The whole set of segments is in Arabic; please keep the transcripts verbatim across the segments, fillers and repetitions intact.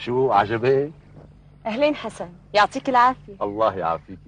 شو عجبك؟ اهلين حسن، يعطيك العافية. الله يعافيكي.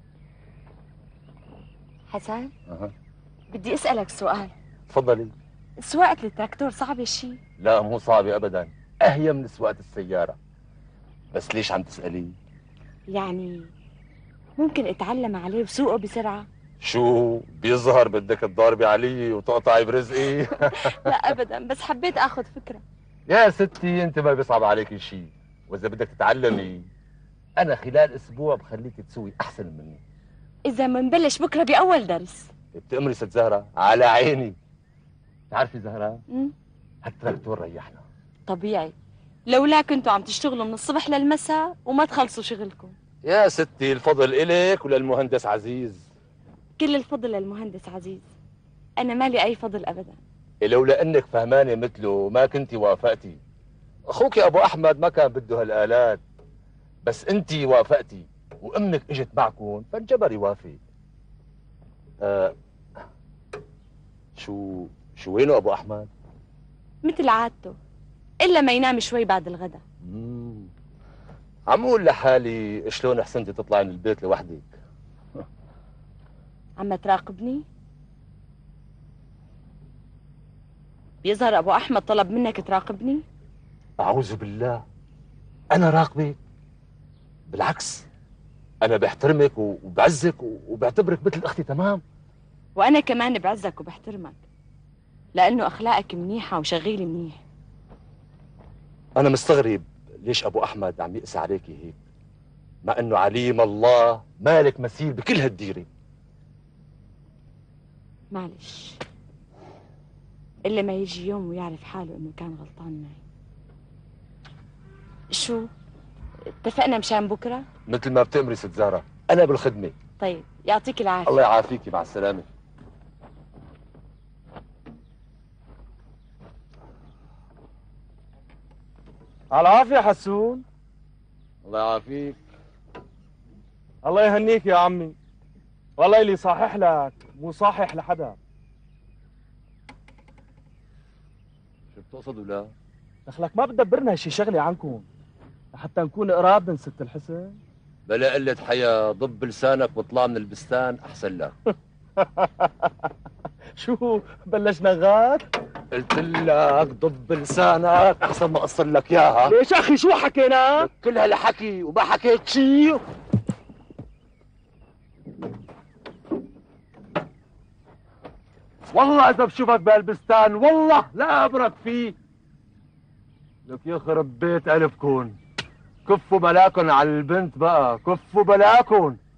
حسن، اها، بدي اسألك سؤال. تفضلي. سواقة التراكتور صعبة شي؟ لا مو صعبة ابدا، اهين من سواقة السيارة. بس ليش عم تسألي؟ يعني ممكن اتعلم عليه وسوقه بسرعة؟ شو بيظهر بدك تضاربي علي وتقطعي برزقي؟ لا ابدا، بس حبيت اخذ فكرة. يا ستي انت ما بيصعب عليكي شيء، واذا بدك تتعلمي انا خلال اسبوع بخليك تسوي احسن مني. اذا منبلش بكرة باول درس. بتأمري ست زهرة؟ على عيني. تعرفي زهرة، مم؟ هالتراكتور ريحنا. طبيعي، لولا كنتوا عم تشتغلوا من الصبح للمساء وما تخلصوا شغلكم. يا ستي الفضل إلك وللمهندس عزيز. كل الفضل للمهندس عزيز، انا مالي اي فضل ابدا. لولا انك فهمانه مثله ما كنتي وافقتي. اخوك ابو احمد ما كان بده هالالات، بس انتي وافقتي وامك اجت معكم فانجبر يوافق. آه شو شو وينه ابو احمد؟ مثل عادته، الا ما ينام شوي بعد الغداء. مم. عم اقول لحالي شلون حسنتي تطلعي من البيت لوحدك. عم تراقبني؟ بيظهر ابو احمد طلب منك تراقبني. اعوذ بالله، انا راقبك؟ بالعكس، انا بحترمك وبعزك وبعتبرك مثل اختي تمام. وانا كمان بعزك وبحترمك، لانه اخلاقك منيحه وشغيل منيح. انا مستغرب ليش ابو احمد عم يقسى عليكي هيك، مع انه عليم الله مالك مثيل بكل هالديره. معلش، الا ما يجي يوم ويعرف حاله انه كان غلطان معي. شو اتفقنا مشان بكره؟ مثل ما بتأمري ست زهره، انا بالخدمه. طيب، يعطيك العافيه. الله يعافيكي، مع السلامه. على العافية حسون. الله يعافيك. الله يهنيك يا عمي، والله اللي صاحح لك مو صاحح لحدا. شو بتقصد ولا؟ دخلك ما بتدبرنا شي شغلة عنكم لحتى نكون قراب من ست الحسن؟ بلا قلة حياة، ضب لسانك واطلع من البستان احسن لك. شو بلشنا غاد؟ قلت لك ضب لسانك احسن ما اقصر لك اياها. ليش اخي شو حكينا؟ كل هالحكي وما حكيت شيء. والله اذا بشوفك بهالبستان والله لا ابرك فيه. لك يخرب بيت قلبكن. كفوا بلاكن على البنت بقى، كفوا بلاكن.